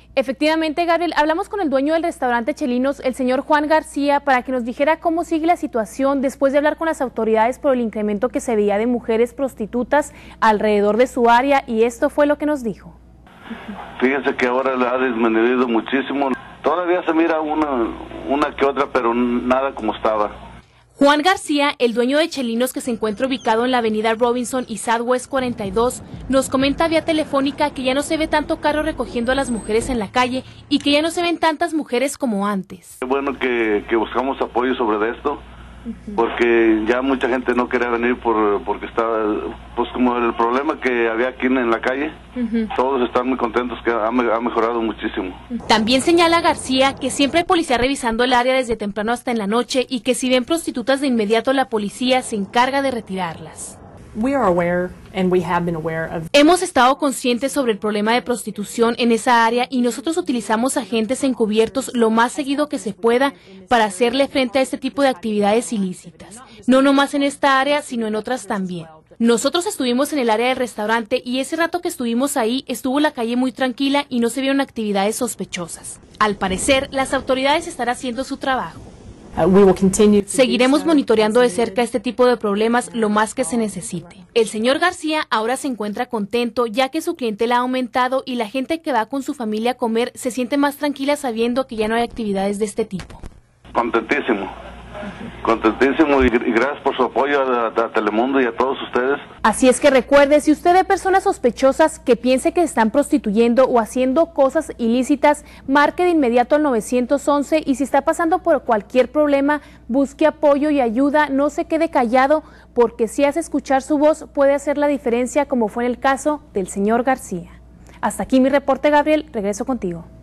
Efectivamente, Gabriel, hablamos con el dueño del restaurante Chelinos, el señor Juan García, para que nos dijera cómo sigue la situación después de hablar con las autoridades por el incremento que se veía de mujeres prostitutas alrededor de su área, y esto fue lo que nos dijo. Fíjense que ahora la ha disminuido muchísimo. Todavía se mira una que otra, pero nada como estaba. Juan García, el dueño de Chelinos que se encuentra ubicado en la avenida Robinson y Southwest 42, nos comenta vía telefónica que ya no se ve tanto carro recogiendo a las mujeres en la calle y que ya no se ven tantas mujeres como antes. Es bueno que buscamos apoyo sobre esto, porque ya mucha gente no quería venir porque estaba, pues como el problema que había aquí en la calle. Todos están muy contentos, que ha mejorado muchísimo. También señala García que siempre hay policía revisando el área desde temprano hasta en la noche y que si ven prostitutas de inmediato la policía se encarga de retirarlas. Hemos estado conscientes sobre el problema de prostitución en esa área y nosotros utilizamos agentes encubiertos lo más seguido que se pueda para hacerle frente a este tipo de actividades ilícitas. No nomás en esta área, sino en otras también. Nosotros estuvimos en el área del restaurante y ese rato que estuvimos ahí estuvo la calle muy tranquila y no se vieron actividades sospechosas. Al parecer, las autoridades están haciendo su trabajo. Seguiremos monitoreando de cerca este tipo de problemas lo más que se necesite. El señor García ahora se encuentra contento ya que su clientela ha aumentado y la gente que va con su familia a comer se siente más tranquila sabiendo que ya no hay actividades de este tipo. Contentísimo y gracias por su apoyo a Telemundo y a todos ustedes. Así es que recuerde, si usted ve personas sospechosas que piense que se están prostituyendo o haciendo cosas ilícitas, marque de inmediato al 911 y si está pasando por cualquier problema, busque apoyo y ayuda, no se quede callado porque si hace escuchar su voz puede hacer la diferencia como fue en el caso del señor García. Hasta aquí mi reporte, Gabriel, regreso contigo.